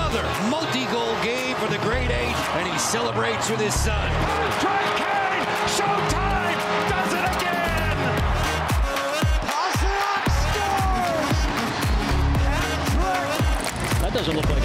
Another multi-goal game for the Great Eight, and he celebrates with his son. Kane! Showtime! Does it again! Pastrnak scores! That doesn't look like